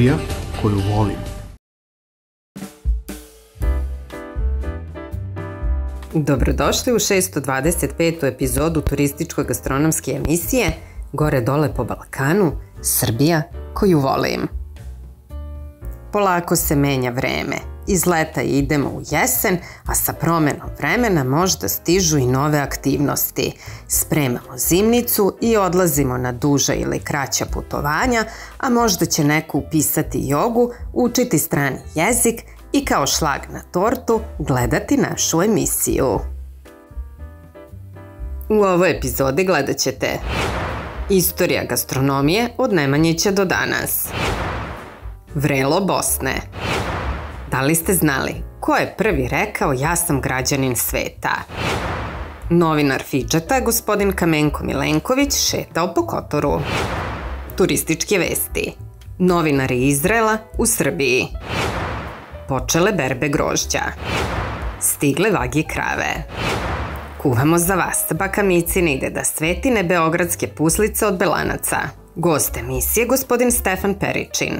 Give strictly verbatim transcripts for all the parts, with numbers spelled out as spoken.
Srbija koju volim. Dobrodošli u šesto dvadeset petu epizodu turističko-gastronomske emisije Gore dole po Balkanu, Srbija koju volim. Polako se menja vreme. Iz leta idemo u jesen, a sa promenom vremena možda stižu i nove aktivnosti. Spremamo zimnicu i odlazimo na duža ili kraća putovanja, a možda će neko upisati jogu, učiti strani jezik i kao šlag na tortu gledati našu emisiju. U ovoj epizodi gledat ćete istorija gastronomije od Nemanjića do danas, vrelo Bosne. Da li ste znali ko je prvi rekao ja sam građanin sveta? Novinar Fidžeta, gospodin Kamenko Milenković, šetao po Kotoru. Turističke vesti. Novinari Izraela u Srbiji. Počele berbe grožđa. Stigle vage krave. Kuvamo za vas, baka Micina ide da svetine beogradske puslice od Belanaca. Gost emisije gospodin Stefan Peričin.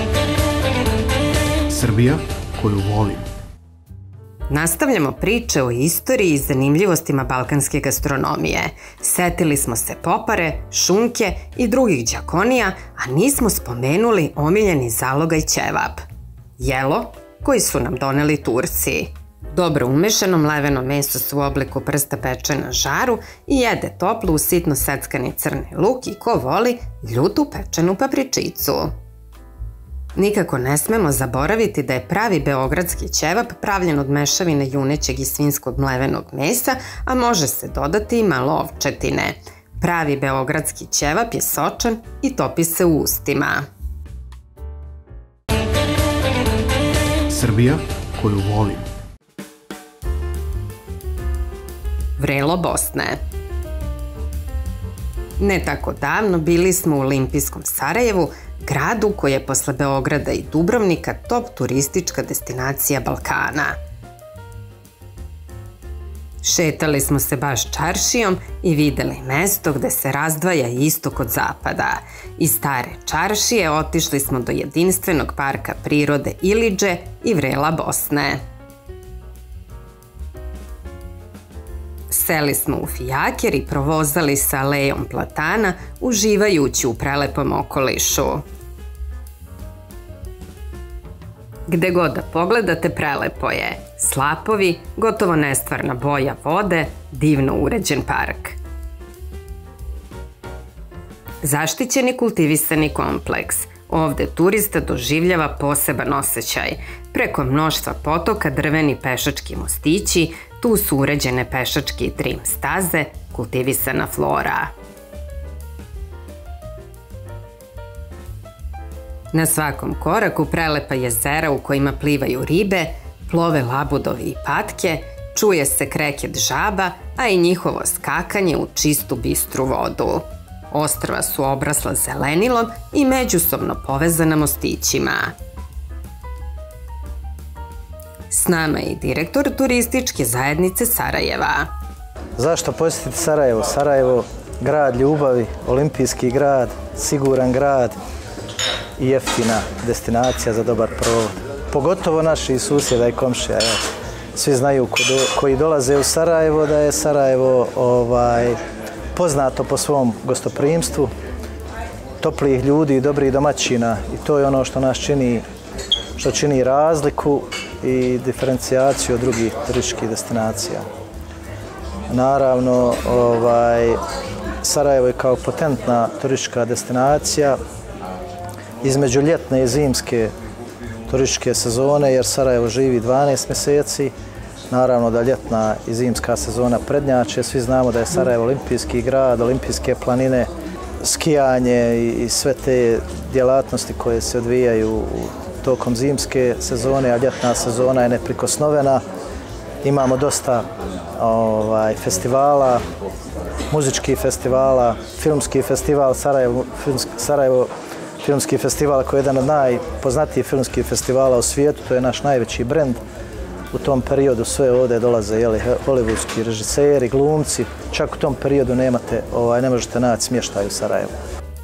Srbija koju volim. Nastavljamo priče o istoriji i zanimljivostima balkanske gastronomije. Setili smo se popare, šunke i drugih đakonija, a nismo spomenuli omiljeni zalogaj ćevap. Jelo koji su nam doneli Turci. Dobro umešano mleveno meso su u obliku prsta peče na žaru i jede toplo u sitno seckani crni luk i ko voli ljutu pečenu papričicu. Nikako ne smemo zaboraviti da je pravi beogradski ćevap pravljen od mešavine junećeg i svinjskog mlevenog mesa, a može se dodati i malo ovčetine. Pravi beogradski ćevap je sočan i topi se u ustima. Srbija koju volim. Vrelo Bosne. Ne tako davno bili smo u olimpijskom Sarajevu, gradu koji je posle Beograda i Dubrovnika top turistička destinacija Balkana. Šetali smo se baš čaršijom i videli mesto gde se razdvaja istok od zapada. Iz stare čaršije otišli smo do jedinstvenog parka prirode Ilidže i vrela Bosne. Seli smo u fijaker i provozali sa alejom platana, uživajući u prelepom okolišu. Gde god da pogledate prelepo je. Slapovi, gotovo nestvarna boja vode, divno uređen park. Zaštićeni kultivisani kompleks. Ovde turista doživljava poseban osjećaj. Preko mnoštva potoka drveni pešački mostići, tu su uređene pešačke i trim staze, kultivisana flora. Na svakom koraku prelepa jezera u kojima plivaju ribe, plove labudovi i patke, čuje se kreket žaba, a i njihovo skakanje u čistu bistru vodu. Ostrva su obrasla zelenilom i međusobno povezana mostićima. S nama je i direktor turističke zajednice Sarajeva. Zašto posjetiti Sarajevo? Sarajevo, grad ljubavi, olimpijski grad, siguran grad i jeftina destinacija za dobar provod. Pogotovo naši susjeda i komšija. Svi znaju koji dolaze u Sarajevo da je Sarajevo ovaj, poznato po svom gostoprimstvu, toplih ljudi i dobrih domaćina i to je ono što nas čini, što čini razliku i diferencijaciju od drugih turističkih destinacija. Naravno, ovaj, Sarajevo je kao potentna turistička destinacija između ljetne i zimske turističke sezone, jer Sarajevo živi dvanaest mjeseci. Naravno da ljetna i zimska sezona prednjače. Svi znamo da je Sarajevo olimpijski grad, olimpijske planine, skijanje i sve te djelatnosti koje se odvijaju tokom zimske sezone, a ljetna sezona je neprikosnovena. Imamo dosta ovaj, festivala, muzičkih festivala, filmski festival Sarajevo, Sarajevo filmski festival koji je jedan od najpoznatijih filmskih festivala u svijetu, to je naš najveći brend. U tom periodu sve ovdje dolaze jeli, hollywoodski režiseri, glumci. Čak u tom periodu nemate, ovaj, ne možete naći smještaj u Sarajevu.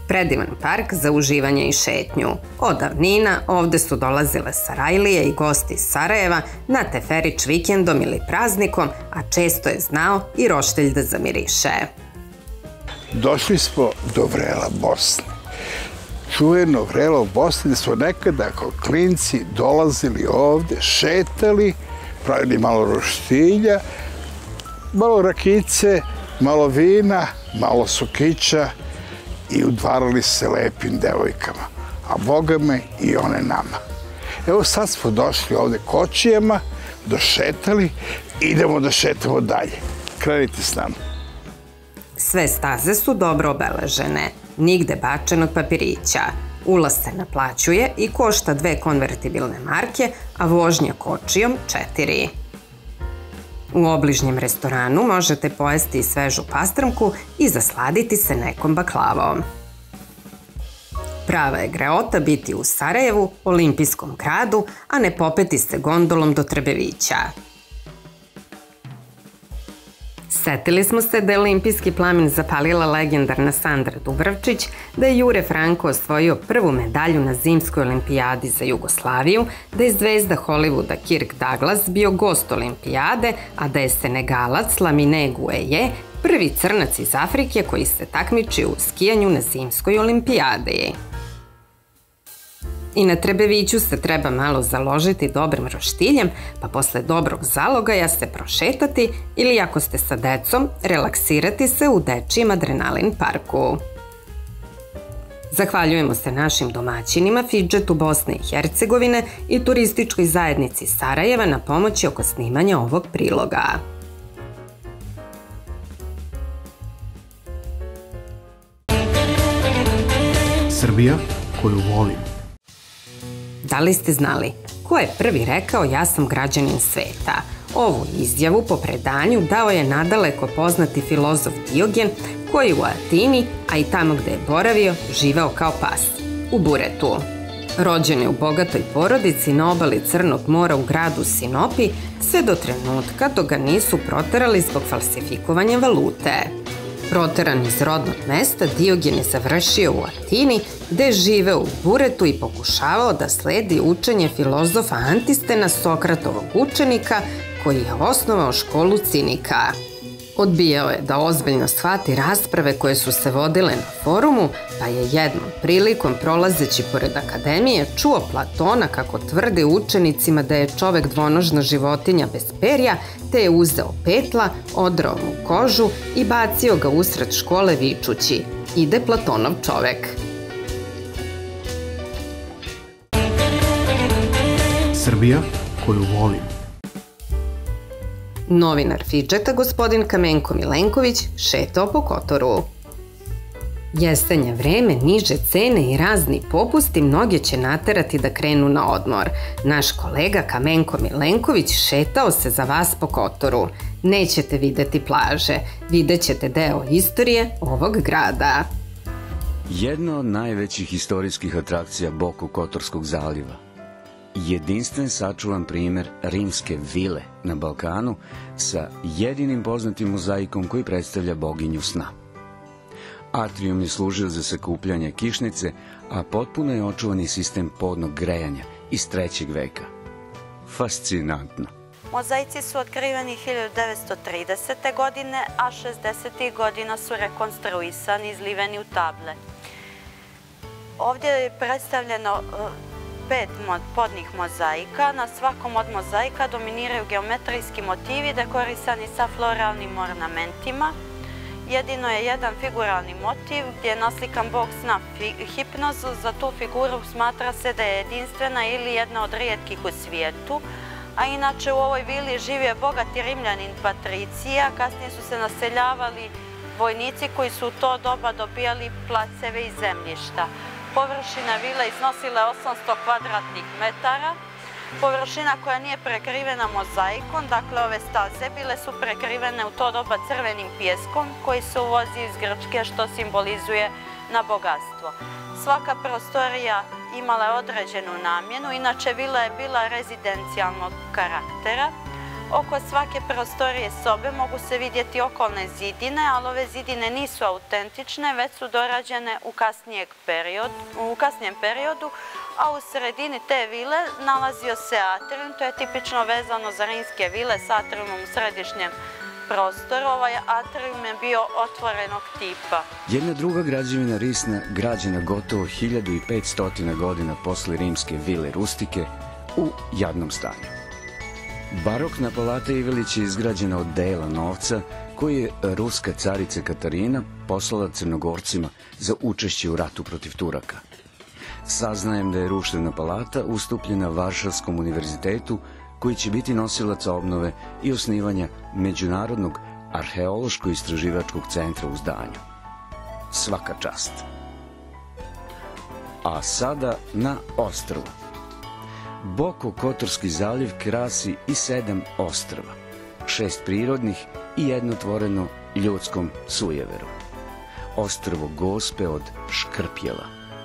Predivan park za uživanje i šetnju. Od davnina ovde su dolazile Sarajlije i gosti iz Sarajeva na teferić vikendom ili praznikom, a često je znao i roštilj da zamiriše. Došli smo do vrela Bosne. Čuveno vrelo Bosne, gde smo nekada kao klinci dolazili ovde, šetali, pravili malo roštilja, malo rakice, malo vina, malo sokića i udvarali se lepim devojkama, a boga me i one nama. Evo sad smo došli ovde kočijama, došetali, idemo da šetamo dalje. Krenite s nama. Sve staze su dobro obeležene, nigde bačenog papirića. Ulaz se naplaćuje i košta dve konvertibilne marke, a vožnja kočijom četiri. U obližnjem restoranu možete pojesti svežu pastramku i zasladiti se nekom baklavom. Prava je greota biti u Sarajevu, olimpijskom gradu, a ne popeti se gondolom do Trebevića. Setili smo se da je olimpijski plamen zapalila legendarna Sandra Dubravčić, da je Jure Franko osvojio prvu medalju na zimskoj olimpijadi za Jugoslaviju, da je zvezda Hollywooda Kirk Douglas bio gost olimpijade, a da je Senegalac Lamine Gueye prvi crnac iz Afrike koji se takmiči u skijanju na zimskoj olimpijadi. I na Trebeviću se treba malo založiti dobrim roštiljem, pa posle dobrog zalogaja se prošetati ili ako ste sa decom, relaksirati se u dečijem adrenalin parku. Zahvaljujemo se našim domaćinima, Fidžetu Bosne i Hercegovine i turističkoj zajednici Sarajeva na pomoći oko snimanja ovog priloga. Srbija koju volim. Da li ste znali ko je prvi rekao ja sam građanin sveta? Ovu izjavu po predanju dao je nadaleko poznati filozof Diogen koji u Atini, a i tamo gde je boravio, živeo kao pas, u Buretu. Rođen je u bogatoj porodici na obali Crnog mora u gradu Sinopi sve do trenutka dok ga nisu proterali zbog falsifikovanja valute. Proteran iz rodnog mesta, Diogen je završio u Atini, gde je živeo u Buretu i pokušavao da sledi učenje filozofa Antistena, Sokratovog učenika, koji je osnovao školu cinika. Odbijao je da ozbiljno shvati rasprave koje su se vodile na forumu, pa je jednom prilikom prolazeći pored akademije čuo Platona kako tvrdi učenicima da je čovek dvonožna životinja bez perja, te je uzeo petla, odrao mu kožu i bacio ga usred škole vičući: ide Platonov čovek. Srbija koju volim. Novinar Fidžeta, gospodin Kamenko Milenković, šetao po Kotoru. Jesenje vreme, niže cene i razni popusti mnoge će naterati da krenu na odmor. Naš kolega Kamenko Milenković šetao se za vas po Kotoru. Nećete videti plaže, vidjet ćete deo istorije ovog grada. Jedna od najvećih istorijskih atrakcija Boku Kotorskog zaliva. Jedinstven sačuvan primer rimske vile na Balkanu sa jedinim poznatim mozaikom koji predstavlja boginju sna. Atrijum je služio za sakupljanje kišnice, a potpuno je očuvani sistem podnog grejanja iz trećeg veka. Fascinantno. Mozaici su otkriveni hiljadu devetsto tridesete. godine, a šezdesetih godina su rekonstruisani i izliveni u table. Ovdje je predstavljeno pet podnih mozaika. Na svakom od mozaika dominiraju geometrijski motivi dekorisani sa floralnim ornamentima. Jedino je jedan figuralni motiv gdje je naslikan bog sna Hipnoz. Za tu figuru smatra se da je jedinstvena ili jedna od rijetkih u svijetu. A inače u ovoj vili živio bogati Rimljanin Patricija. Kasnije su se naseljavali vojnici koji su u to doba dobijali placeve i zemljišta. Površina vile iznosila je osamsto kvadratnih metara. Površina koja nije prekrivena mozaikom, dakle ove staze bile su prekrivene u to doba crvenim pijeskom koji se uvozi iz Grčke, što simbolizuje na bogatstvo. Svaka prostorija imala je određenu namjenu, inače vila je bila rezidencijalnog karaktera. Oko svake prostorije sobe mogu se vidjeti okolne zidine, ali ove zidine nisu autentične, već su dorađene u, period, u kasnijem periodu, a u sredini te vile nalazio se atrium. To je tipično vezano za rimske vile s atriumom u središnjem prostoru. Ovaj atrium je bio otvorenog tipa. Jedna druga građevina risna, građena gotovo hiljadu petsto godina posle rimske vile Rustike, u jadnom stanju. Barokna palata Ivelić je izgrađena od dela novca koji je ruska carica Katarina poslala Crnogorcima za učešće u ratu protiv Turaka. Saznajem da je ruševna palata ustupljena Varšavskom univerzitetu, koji će biti nosilac obnove i osnivanja Međunarodnog arheološko-istraživačkog centra u zdanju. Svaka čast. A sada na ostrvu. Boko-Kotorski zaliv krasi i sedam ostrva, šest prirodnih i jedno tvoreno ljudskom sujeverom. Ostrvo Gospe od Škrpjela.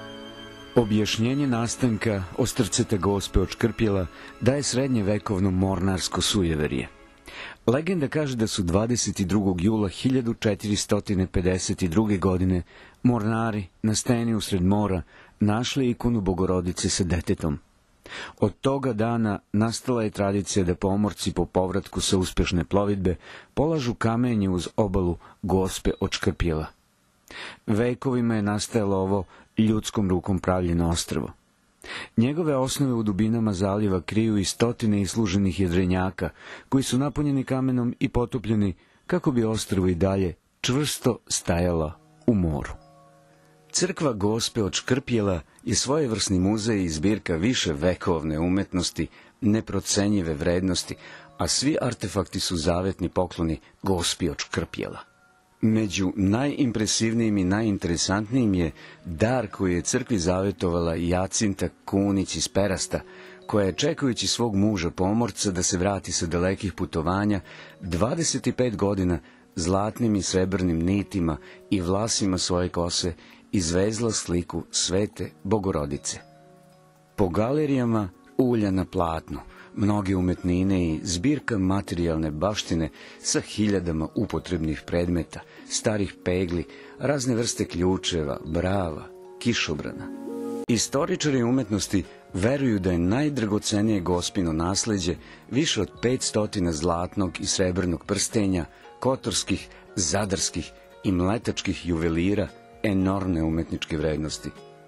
Objašnjenje nastanka ostrvceta Gospe od Škrpjela daje srednjevekovno mornarsko sujeverje. Legenda kaže da su dvadeset drugog jula hiljadu četiristo pedeset druge. godine mornari na steni usred mora našli ikonu Bogorodice sa detetom. Od toga dana nastala je tradicija da pomorci po povratku sa uspešne plovidbe polažu kamenje uz obalu Gospe od Škrpjela. Vekovima je nastajalo ovo ljudskom rukom pravljeno ostrvo. Njegove osnove u dubinama zaliva kriju i stotine isluženih jedrenjaka, koji su napunjeni kamenom i potopljeni kako bi ostrvo i dalje čvrsto stajalo u moru. Crkva Gospe od Škrpjela je svojevrsni muzej i zbirka više vekovne umetnosti, neprocenjive vrednosti, a svi artefakti su zavetni pokloni Gospi od Škrpjela. Među najimpresivnijim i najinteresantnijim je dar koji je crkvi zavetovala Jacinta Kunić iz Perasta, koja je, čekajući svog muža pomorca da se vrati sa dalekih putovanja, dvadeset pet godina zlatnim i srebrnim nitima i vlasima svoje kose izvezla sliku Svete Bogorodice. Po galerijama ulja na platnu, mnoge umetnine i zbirka materijalne baštine sa hiljadama upotrebnih predmeta, starih pegli, razne vrste ključeva, brava, kišobrana. Istoričari umetnosti veruju da je najdragocenije Gospino nasleđe više od petsto zlatnog i srebrnog prstenja, kotorskih, zadarskih i mletačkih juvelira enormne umetničke vrednosti.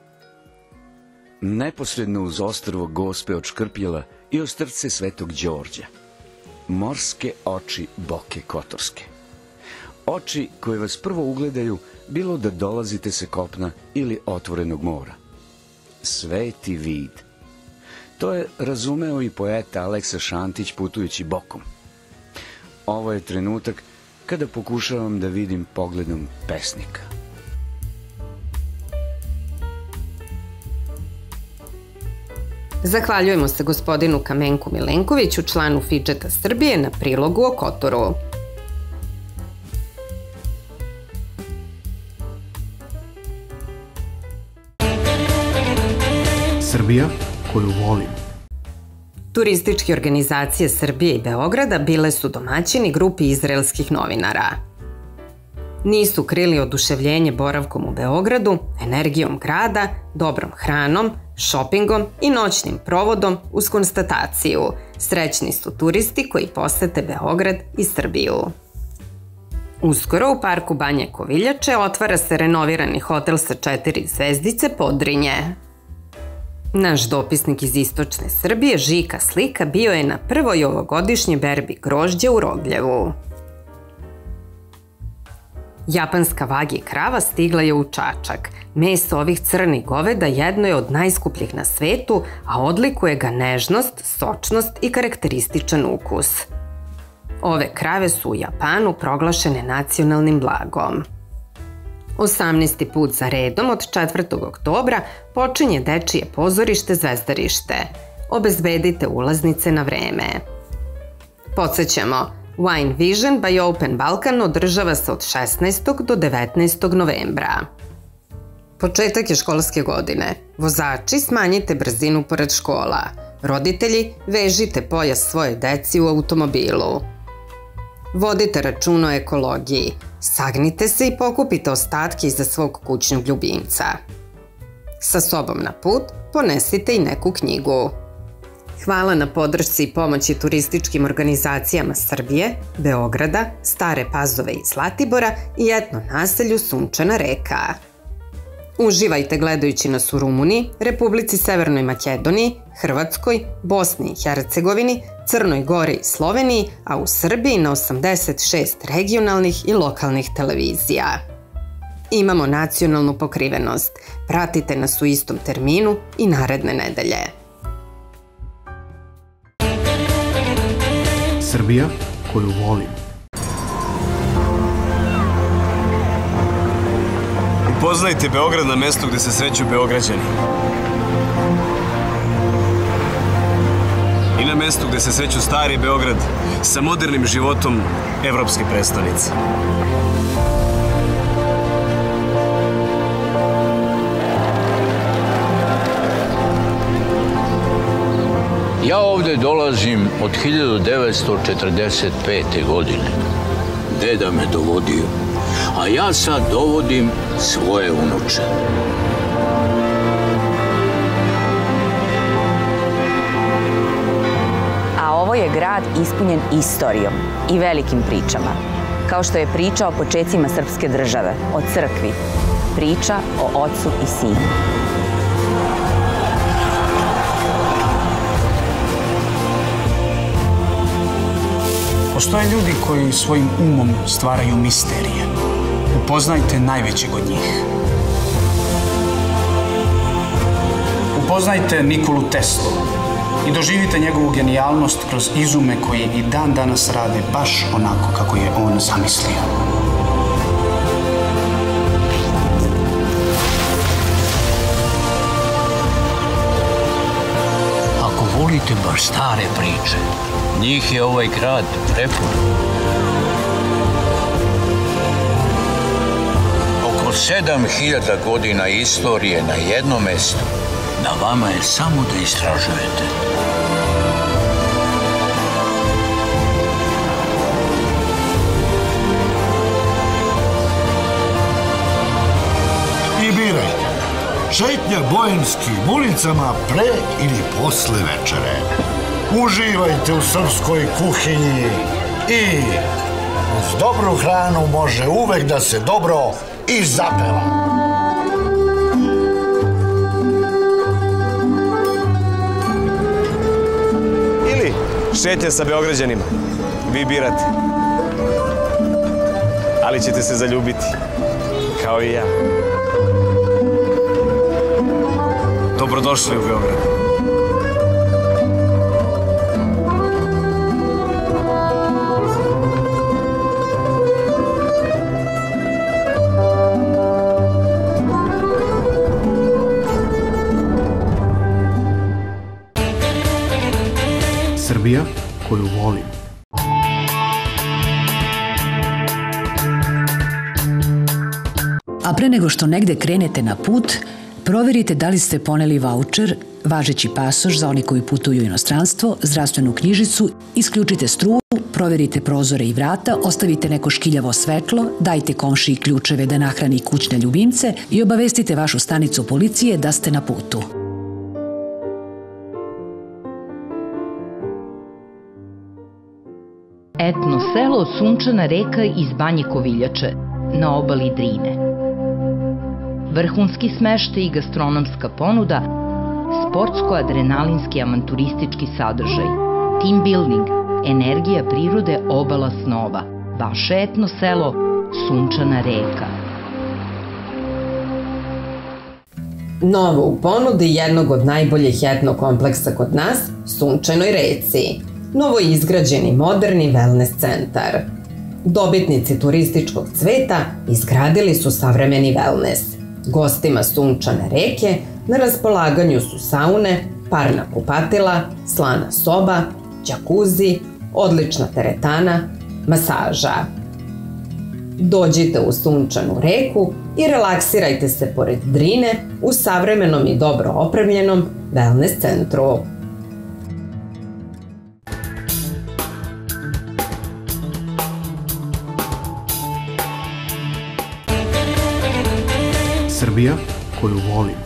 Neposredno uz ostrvo Gospe od Škrpjela i ostrvce Svetog Đorđa. Morske oči Boke Kotorske. Oči koje vas prvo ugledaju, bilo da dolazite sa kopna ili otvorenog mora. Sveti vid. To je razumeo i poeta Aleksa Šantić putujući bokom. Ovo je trenutak kada pokušavam da vidim pogledom pesnika. Zahvaljujemo se gospodinu Kamenku Milenkoviću, članu Fidžeta Srbije, na prilogu o Kotoru. Srbija koju volim. Turističke organizacije Srbije i Beograda bile su domaćini grupi izraelskih novinara. Nisu krili oduševljenje boravkom u Beogradu, energijom grada, dobrom hranom, šopingom i noćnim provodom uz konstataciju: srećni su turisti koji posete Beograd i Srbiju. Uskoro u parku Banje Koviljače otvara se renovirani hotel sa četiri zvezdice Podrinje. Naš dopisnik iz istočne Srbije, Žika Slika, bio je na prvoj ovogodišnjoj berbi grožđa u Rogljevu. Japanska vagi krava stigla je u Čačak. Meso ovih crnih goveda jedno je od najskupljih na svetu, a odlikuje ga nežnost, sočnost i karakterističan ukus. Ove krave su u Japanu proglašene nacionalnim blagom. osamnaesti put za redom od četvrtog oktobra počinje dečije pozorište Zvezdarište. Obezbedite ulaznice na vreme. Podsećamo, Wine Vision by Open Balkan održava se od šesnaestog do devetnaestog novembra. Početak je školske godine. Vozači, smanjite brzinu pored škola. Roditelji, vežite pojas svoje deci u automobilu. Vodite računa o ekologiji. Sagnite se i pokupite ostatke iza svog kućnog ljubimca. Sa sobom na put ponesite i neku knjigu. Hvala na podršci i pomoći turističkim organizacijama Srbije, Beograda, Stare Pazove i Zlatibora i etno naselju Sunčana Reka. Uživajte gledajući nas u Rumuniji, Republici Severnoj Makedoniji, Hrvatskoj, Bosni i Hercegovini, Crnoj Gori i Sloveniji, a u Srbiji na osamdeset šest regionalnih i lokalnih televizija. Imamo nacionalnu pokrivenost. Pratite nas u istom terminu i naredne nedelje. Srbija koju volim. Upoznajte Beograd na mestu gde se sreću Beograđani. I na mestu gde se sreću stari Beograd sa modernim životom evropske prestonice. Ja ovde dolazim od hiljadu devetsto četrdeset pete. godine. Deda me dovodio, a ja sad dovodim svoje unuče. A ovo je grad ispunjen istorijom i velikim pričama. Kao što je priča o počecima srpske države, o crkvi, priča o ocu i sinu. Postoje ljudi koji svojim umom stvaraju misterije. Upoznajte najvećeg od njih. Upoznajte Nikolu Teslu i doživite njegovu genijalnost kroz izume koji i dan danas rade baš onako kako je on zamislio. Ako volite baš stare priče, njih je ovaj grad prepun. Oko sedam hiljada godina istorije na jednom mestu. Na vama je samo da istražujete. I birajte. Šetnja Bojemskim ulicama pre ili posle večere. Uživajte u srpskoj kuhinji i uz dobru hranu može uvek da se dobro i zapeva. Ili šetnja sa Beograđanima. Vi birate. Ali ćete se zaljubiti. Kao i ja. Dobrodošli u Beograd. Srbija koju volim. A pre nego što negde krenete na put, proverite da li ste poneli vaučer, važeći pasoš za oni koji putuju u inostranstvo, zdravstvenu knjižicu, isključite struju, proverite prozore i vrata, ostavite neko škiljavo svetlo, dajte komšiji ključeve da nahrani kućne ljubimce i obavestite vašu stanicu policije da ste na putu. Etno selo Sunčana Reka iz Banje Koviljače, na obali Drine. Vrhunski smeštaj i gastronomska ponuda, sportsko-adrenalinski avanturistički sadržaj, team building, energija prirode, obala snova. Vaše etno selo Sunčana Reka. Novo u ponudi jednog od najboljih etno kompleksa kod nas, Sunčanoj Reci. Novo izgrađeni moderni wellness centar. Dobitnici turističkog cveta izgradili su savremeni wellness. Gostima Sunčane Reke na raspolaganju su saune, parna kupatila, slana soba, đakuzi, odlična teretana, masaža. Dođite u Sunčanu Reku i relaksirajte se pored Drine u savremenom i dobro opremljenom wellness centru. Srbija koju volim.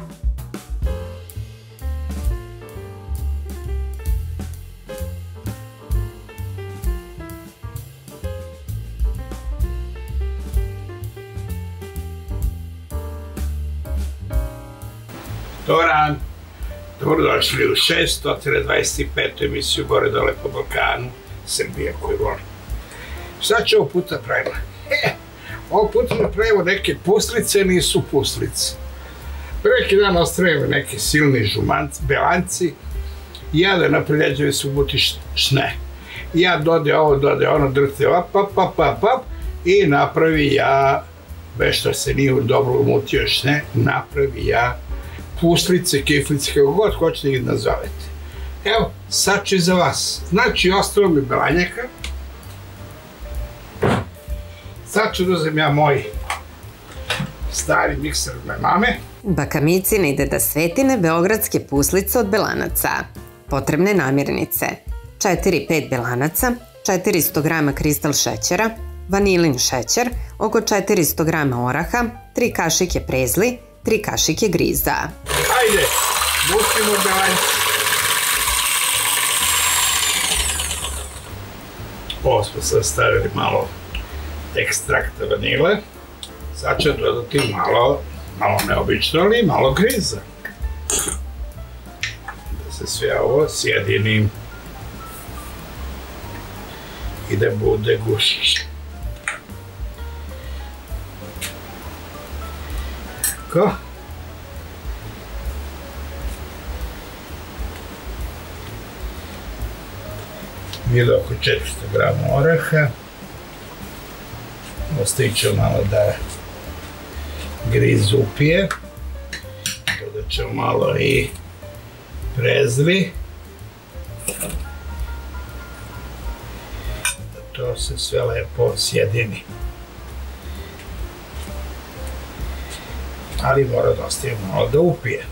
Dobar dan, dobrodošli u šesto dvadeset petu emisiju Gore dole po Balkanu, Srbija koju volim. Šta ću ovog puta pravimo? E, ovog puta napravimo neke puslice, nisu puslice. Preki dan ostavimo neke silni žumanci, belanci, ja da napreljeđujem se ubuti šne. Ja dode ovo, dode ono, drte op, op, op, op, op, i napravi ja, bez što se nije dobro umutio šne, napravi ja puslice, kiflice, kako god hoćete ih nazovete. Evo, sad ću za vas. Znači, ostalo mi belanjaka. Sad ću da uzem ja moj stari mikser od moje mame. Baka Micina ide da svetine beogradske puslice od belanaca. Potrebne namirnice: četiri pet belanaca, četiristo grama kristal šećera, vanilin šećer, oko četiristo grama oraha, tri kašike prezli, tri kašike griza. Ajde, bustimo belanjce. Ovo smo sad stavili malo ekstrakta vanile. Sad ću dodati malo, malo neobično, ali malo griza. Da se sve ovo sjedinim i da bude gušće. Tako. Bilo oko četiristo grama oraha. Ostavit ću malo da griz upije. Dodat ću malo i prezli. Da to se sve lepo sjedini. Ali mora da ostavimo malo da upije.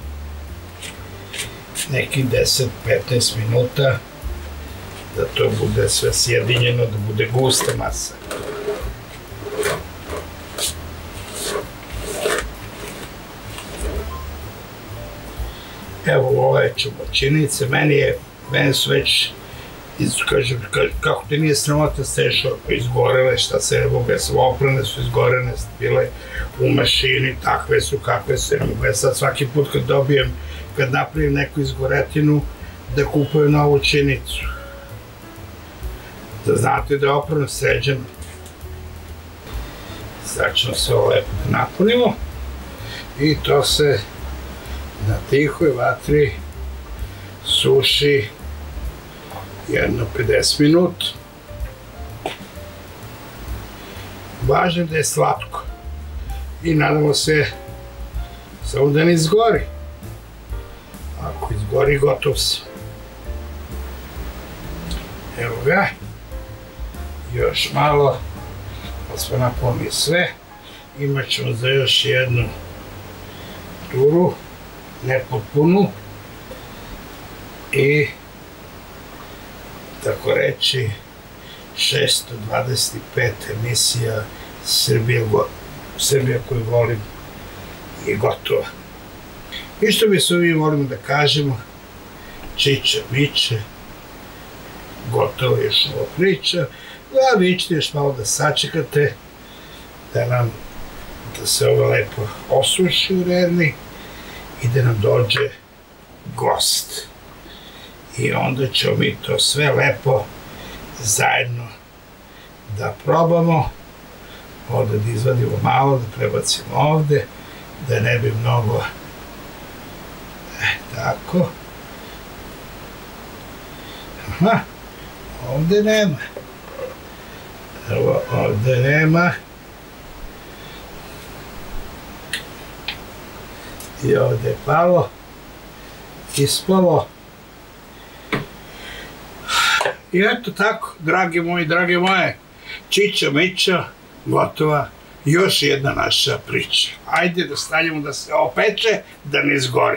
Nekih deset do petnaest minuta da to bude sve sjedinjeno, da bude gusta masa. Evo ove čubačinice, meni je, meni su već, kažem, kako ti nije sramota stešao, izgorele, šta se ne mogu, ja sam oprane su izgorene, bile u mašini, takve su, kakve su, ne mogu, ja sad svaki put kad dobijem, kad napravim neku izgoretinu, da kupujem novu činicu. Da znate da je oprano sređeno. Sad ćemo se ovo lepo da napunimo i to se na tihoj vatri suši jedno pedeset minuta. Važno je da je slatko i nadamo se samo da ne izgori. Ako izgori, gotov se. Evo ga. Još malo, pa smo napunili sve. Imat ćemo za još jednu turu, nepotpunu, i tako reći šesto dvadeset pet emisija Srbija koju volim je gotova. I što bi se mi volimo da kažemo, čiče, miče, gotovo je još ova priča, da vi ćete još malo da sačekate, da nam, da se ovo lepo osuši u redni i da nam dođe gost. I onda ćemo mi to sve lepo zajedno da probamo, ovdje da izvadimo malo, da prebacimo ovdje, da ne bi mnogo, e, tako. Aha, ovdje nema. Evo, ovdje nema. I ovdje je palo, ispalo. I eto tako, dragi moji, drage moje, čiča, miča, gotova, još jedna naša priča. Ajde da stavljamo da se opeče, da ne izgori.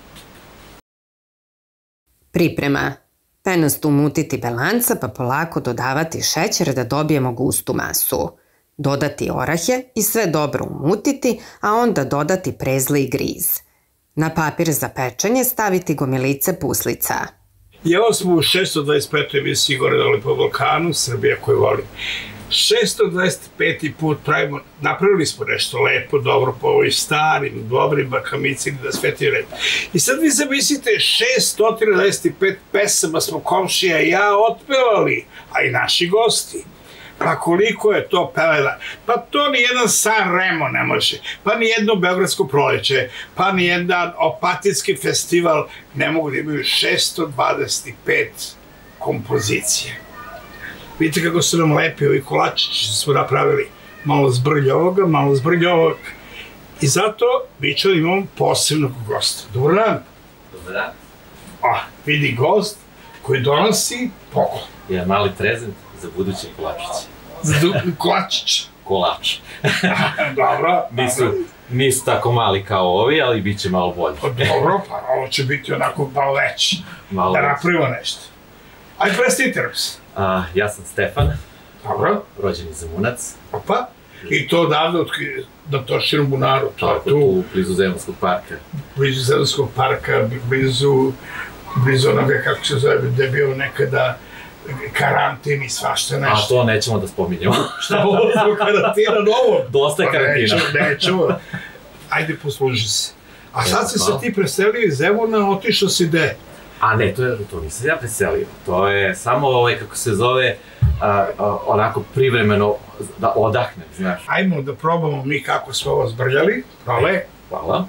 Priprema. Penasto umutiti belanca pa polako dodavati šećer da dobijemo gustu masu. Dodati orahe i sve dobro umutiti, a onda dodati prezle i griz. Na papir za pečenje staviti gomilice puslica. I evo smo u šesto dvadeset petoj emisiji Gore dole po Balkanu, Srbija koju volim. šesto dvadeset peti put pravimo, napravili smo nešto lepo, dobro po ovoj starim, dobrim bakamicini da sveti red. I sad vi zamislite, šesto dvadeset pet pesama smo komšija i ja otpevali, a i naši gosti. Pa koliko je to pevela? Pa to ni jedan San Remo ne može, pa ni jedno Beogradsko proleće, pa ni jedan Opatijski festival ne mogu da imaju šesto dvadeset pet kompozicije. Vidite kako su nam lepi ovi kolačići smo napravili. Malo zbrlja ovoga, malo zbrlja ovoga. I zato mi ćemo imamo posebnog gosta. Dobar dan. Dobar dan. A, vidi gost koji donosi poklon. Jedan mali prezent za buduće kolačiće. Za kolačić? Kolač. Dobro. Nisu, nisu tako mali kao ovi, ali bit će malo bolji. Dobro, pa ovo će biti onako malo veći. Malo da veći. napravimo nešto. Ajde, predstavite nam se. A, ja sam Stefan. Dobro. Rođeni Zemunac. Opa. I to odavde na Tošinom bunaru. Tako, tu, blizu Zemunskog parka. Blizu Zemunskog parka, blizu, blizu onoga, kako se zove, gde je bio nekada karantin i svašta nešto. A to nećemo da spominjamo. Šta ovo zbog karantina novo? Dosta je karantina. Nećemo, nećemo. Ajde, posluži se. A sad si se ti preselio iz Zemuna, otišao si gde? A ne, to, je, to nisam ja preselio. To je samo, ovaj, kako se zove, a, a, onako privremeno da odahnem, znaš. Ajmo da probamo mi kako smo ovo zbrljali. Prole. Hvala.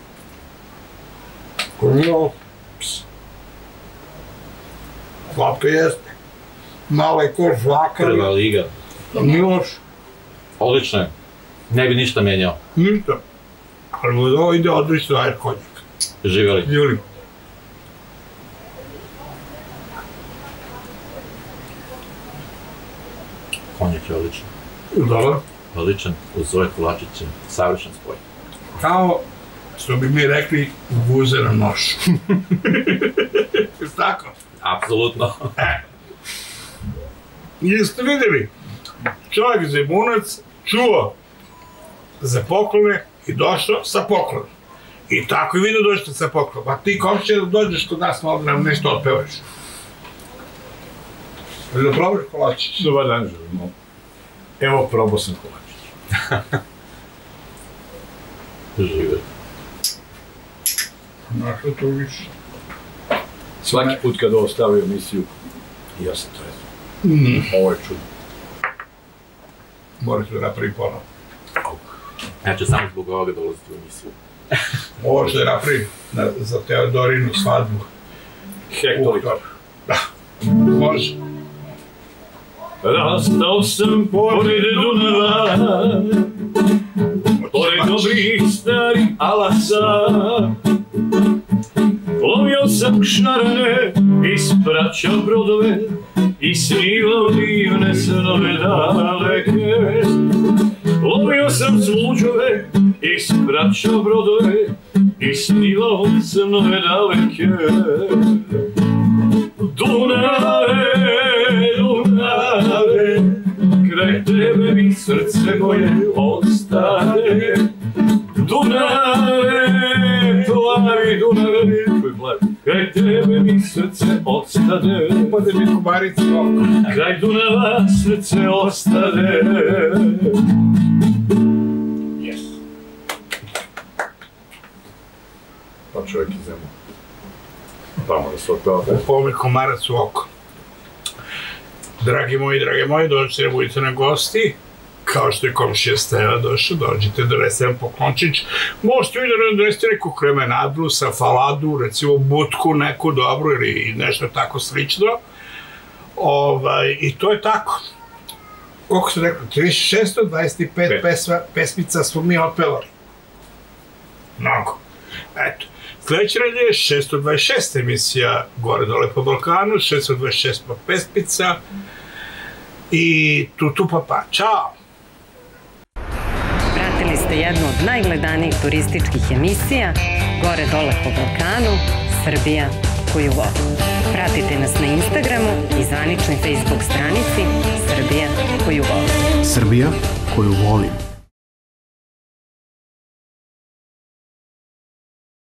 Kurno. Slatko jeste. Malo je ko žvaka. Prva liga. Nije loš. Odlično je. Ne bi ništa menjao. Ništa. Ali mu ovo ide odlično, ajde konjak. Živjeli. Živjeli. Konjak je odličan. Dobro. Odličan, uz ove kolačiće, savršen spoj. Kao, što bi mi rekli, guze na nošu. Tako? Apsolutno. Jeste vidjeli? Čovjek Zemunac čuo za poklone i došao sa poklonom. I tako i vi da dođete sa poklonom. A ti komšće da dođeš kod nas, malo nam nešto otpevaš. Da probaš kolačić? Dobar dan, želimo. Evo, probao sam kolačić. Žive. Našao to više. Svaki put kada ostavio emisiju, ja sam trezan. Mm. Ovo je čudno. Morate da napravi ponovno. Ja ću samo zbog ovoga dolaziti u emisiju. Ovo što je napravi na, za Teodorinu svadbu. Hektolitar. Da, može. Rastao sam pored Dunava, pored dobrih starih alasa. Lovio sam šarane, ispraćao brodove i snivao divne snove daleke. Lovio sam sluđove, ispraćao brodove i snivao snove daleke. Dunave, Dunave, kraj tebe mi srce moje ostane. Dunave, plavi Dunave, koji plavi, kraj tebe mi srce ostane. Upade mi kubarica oko. Kraj Dunava srce ostane. Yes. Pa čovjek iz Zemuna. Tamo da se otpeva. Upao mi komarac u oko. Dragi moji, drage moji, dođite da budete na gosti. Kao što je komšija Steva došao, dođite da donese jedan poklončić. Možete vi da donesete neku kremenadru sa faladu, recimo butku neku dobru ili nešto tako slično. Ovaj, I to je tako. Koliko ste rekli? šesto dvadeset pet pesma, pesmica smo mi otpevali. Mnogo. Eto. Sljedeći red je šesto dvadeset šesta emisija Gore dole po Balkanu, šesto dvadeset šesta pesmica i tu tu pa pa. Ćao! Pratili ste jednu od najgledanijih turističkih emisija Gore dole po Balkanu, Srbija koju volim. Pratite nas na Instagramu i zvaničnoj Facebook stranici Srbija koju volim. Srbija koju volim.